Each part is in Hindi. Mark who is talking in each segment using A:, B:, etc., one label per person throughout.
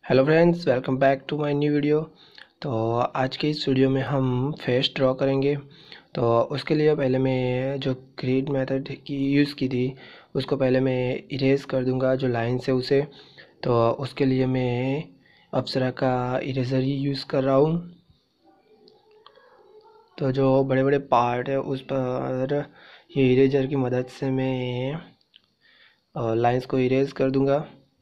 A: Hello friends, welcome back to my new video. तो आज के इस वीडियो में हम फेस ड्रॉ करेंगे। तो उसके लिए पहले मैं जो क्रीड मेथड की यूज़ की थी उसको पहले मैं इरेज कर दूंगा, जो लाइन से उसे। तो उसके लिए मैं अप्सरा का इरेज़र ही यूज़ कर रहा हूँ। तो जो बड़े बड़े पार्ट है उस पर ये इरेजर की मदद से मैं लाइंस को इरेज कर दूंगा।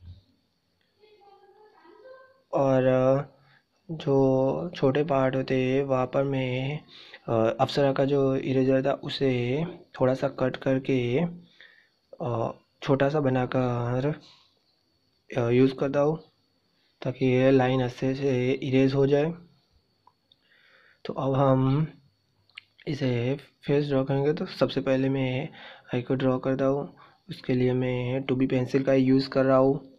A: और जो छोटे पार्ट होते हैं वहाँ पर मैं अप्सरा का जो इरेजर था उसे थोड़ा सा कट करके छोटा सा बनाकर यूज़ करता हूँ, ताकि ये लाइन अच्छे से इरेज हो जाए। तो अब हम इसे फेस ड्रॉ करेंगे। तो सबसे पहले मैं आई को ड्रॉ करता हूँ। उसके लिए मैं 2B पेंसिल का यूज़ कर रहा हूँ।